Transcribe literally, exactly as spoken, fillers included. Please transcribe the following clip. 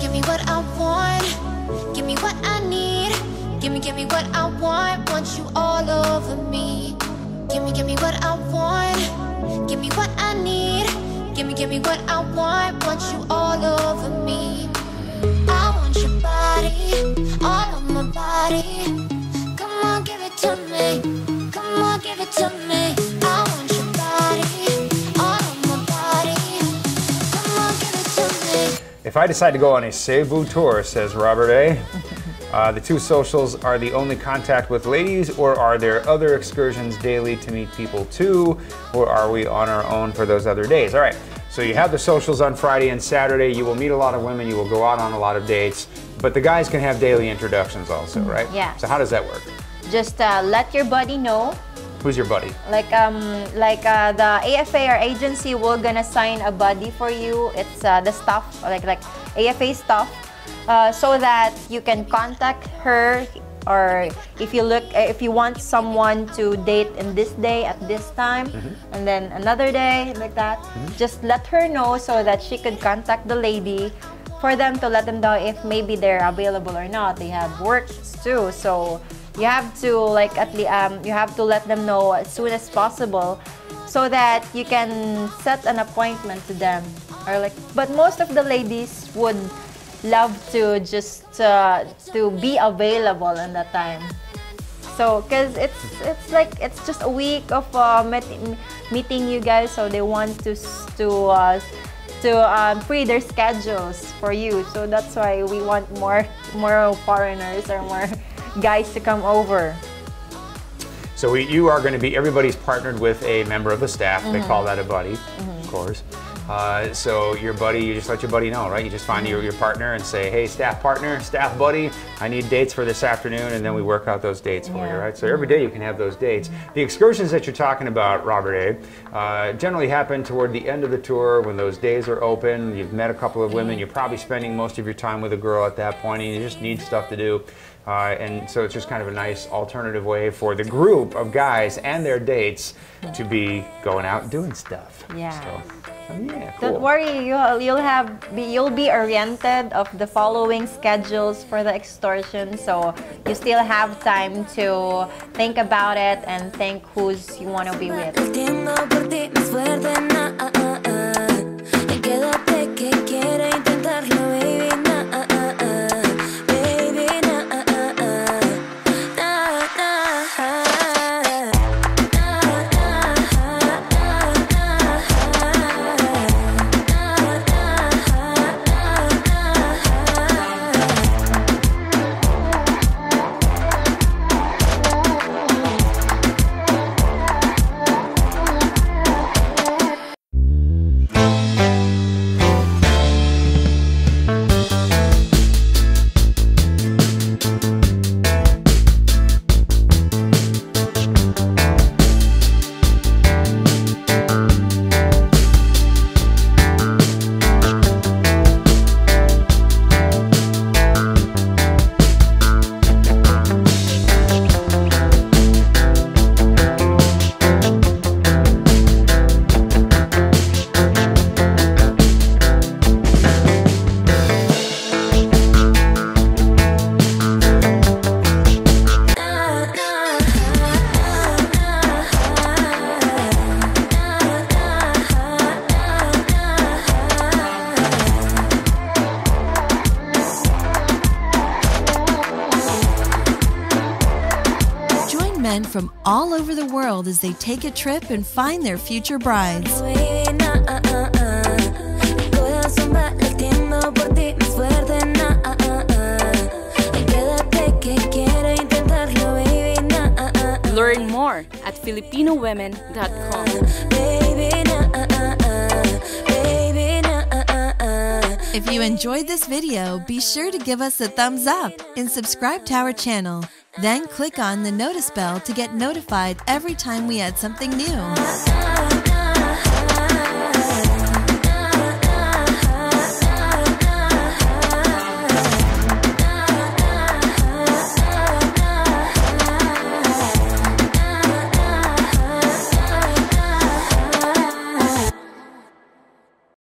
give me what I want. Give me what I need. Give me, give me what I want. Want you all over me. Give me, give me what I want. Give me what I need. Give me, give me what I want. Want you all over me. I want your body, all of my body. Come on, give it to me. Come on, give it to me. I want your body, all of my body. Come on, give it to me. If I decide to go on a Cebu tour, says Robert A., uh, the two socials are the only contact with ladies, or are there other excursions daily to meet people too, or are we on our own for those other days? All right, so you have the socials on Friday and Saturday. You will meet a lot of women. You will go out on a lot of dates, but the guys can have daily introductions also, right? Yeah. So how does that work? Just uh, let your buddy know. Who's your buddy? Like um, like uh, the A F A or agency will gonna sign a buddy for you. It's uh, the staff, like like A F A staff, uh, so that you can contact her, or if you look, if you want someone to date in this day at this time, mm-hmm. and then another day like that, mm-hmm. just let her know so that she could contact the lady, for them to let them know if maybe they're available or not. They have works too, so. You have to like at least um, you have to let them know as soon as possible, so that you can set an appointment to them. Or like, but most of the ladies would love to just uh, to be available in that time. So, cause it's it's like it's just a week of uh, met meeting you guys, so they want to to uh, to um, free their schedules for you. So that's why we want more more foreigners or more guys to come over. So we, you are going to be, everybody's partnered with a member of the staff. Mm-hmm. They call that a buddy, mm-hmm. of course. Uh, so your buddy, you just let your buddy know, right? You just find mm-hmm. your, your partner and say, hey, staff partner, staff buddy, I need dates for this afternoon, and then we work out those dates for yeah. you, right? So every day you can have those dates. The excursions that you're talking about, Robert A., uh, generally happen toward the end of the tour when those days are open. You've met a couple of women. You're probably spending most of your time with a girl at that point, and you just need stuff to do. Uh, and so it's just kind of a nice alternative way for the group of guys and their dates to be going out and doing stuff. Yeah. So, um, yeah, cool. Don't worry, you'll you'll have be, you'll be oriented of the following schedules for the excursion, so you still have time to think about it and think who's you want to be with. men from all over the world as they take a trip and find their future brides. Learn more at Filipino women dot com. If you enjoyed this video, be sure to give us a thumbs up and subscribe to our channel. Then click on the notice bell to get notified every time we add something new.